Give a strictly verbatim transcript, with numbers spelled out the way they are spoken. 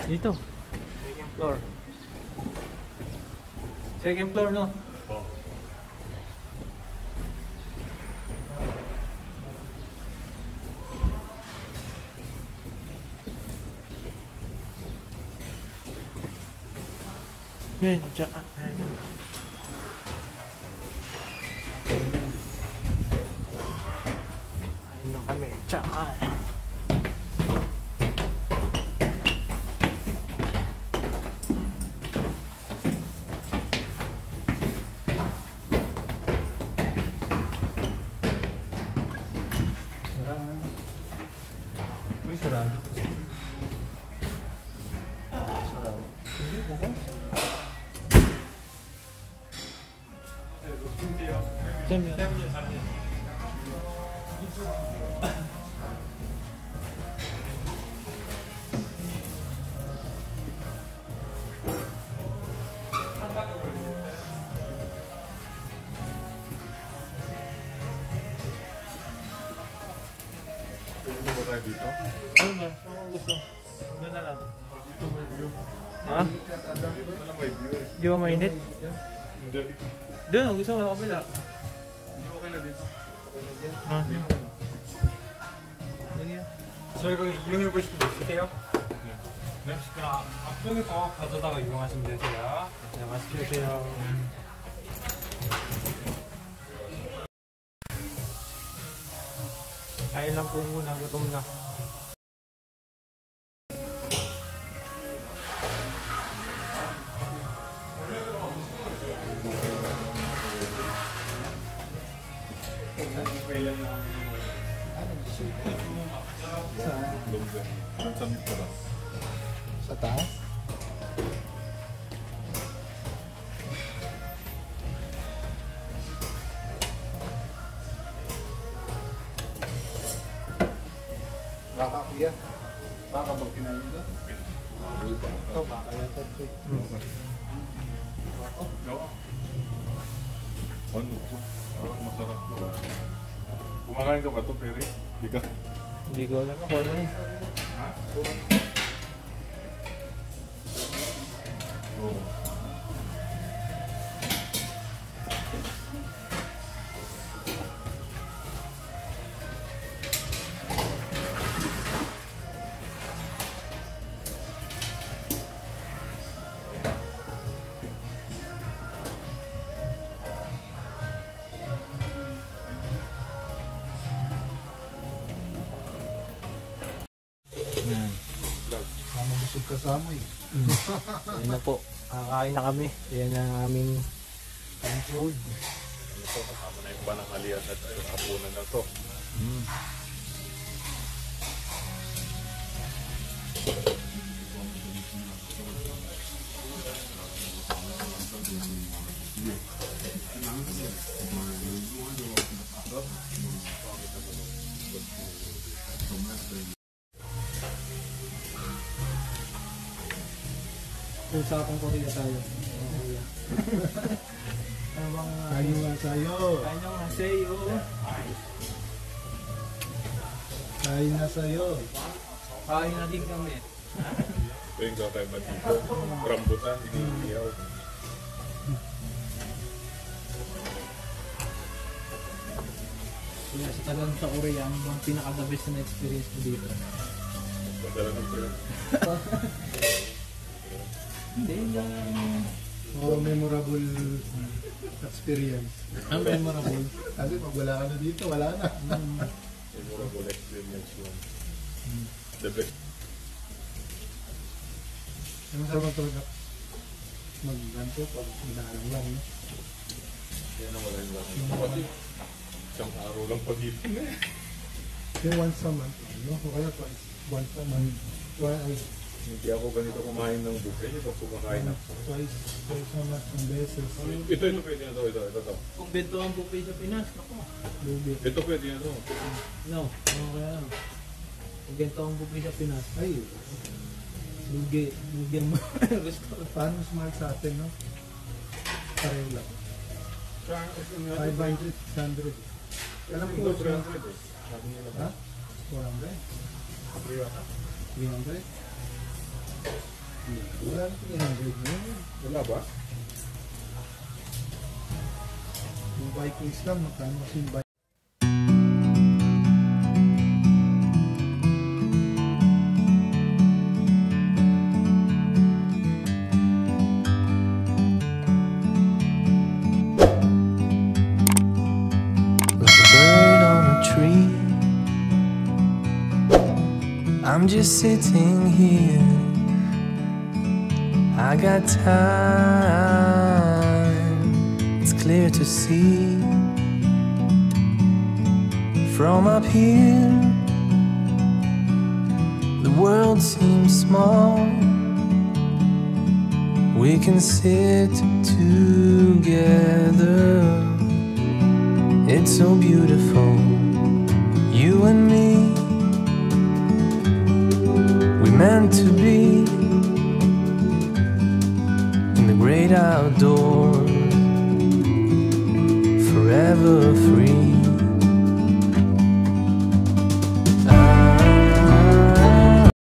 Dito. Second floor. Second floor, no? Oo. Yan, tsaka. Ayun na kami, tsaka. Uy, sarado. Sarado. Hindi, bukas. Siyempre. Pwede ba tayo dito? Ano ba? Ano gusto? Doon na lang. Dito may view. Ha? Dito na lang may view eh. Di ba mainit? Hindi. Doon, gusto mo kapila. Hindi okay na dito. Ha? 저희가 이용해보고 싶은 거 있으세요? 네. 네. 그럼 앞쪽에서 가져다가 이용하시면 되세요. 네, 맛있게 드세요. Kain lang po muna, gutom na. Lumba. Sa Mitaras. Sa taas? Baka kuya. Baka bang kinain nila? Ito baka yata ito. Oo. Ano po? Parang masarap po. Kumakain ka ba ito, Peri? Hindi ka? Hindi ko alam ako ano eh. Ha? Oo. Yan. Sama busog kasama eh. Yan na po. Kakain na kami. Yan ang aming food. Ano to? Kasama na yung panangalian at yung hapunan na to. Mm. Usapang Korea tayo. Ano bang... Kayo nga sa'yo. Kain nyo nga sa'yo. Kain na sa'yo. Kain na din kami. Ito yung kakain ba dito? Rambutan, hindi iyaw. Kaya sa talang sa Korea, ano bang pinaka-the best na experience mo dito? Padala ng pera. Hindi, yung... More memorable experience. Ang memorable. Kasi pag wala ka na dito, wala na. Memorable experience yun. The best. Ano sa mga talaga? Mag-ganto pag inalang lang. No? Yan ang wala yung lang. Kasi isang araw lang pag-ibig na eh. Yung once a month, no? O kaya twice. Once a month. Twice, Hindi ako ganito kumain ng buffet. Ito kumakain ako. twice, twice a month ang beses. Ito, ito pwede na to. Ito, ito, ito. Kung bento ang buffet sa Pinas, ako. Lubi. Ito pwede na to. No, ano kaya ano? Kung bento ang buffet sa Pinas, Ay, lugi, lugi ang mga restaurant. paano smart sa atin, no? Pareho lang. five hundred, six hundred. Alam ko, three hundred eh. Sabi nila. ha? four hundred? three hundred? Wala na three hundred na yun. Wala ba? Yung Vikings lang, magkano kasi yung Vikings? Like a bird on a tree, I'm just sitting here. I got time, it's clear to see. From up here, the world seems small. We can sit together. It's so beautiful, you and me. We meant to be in the great outdoors, forever free.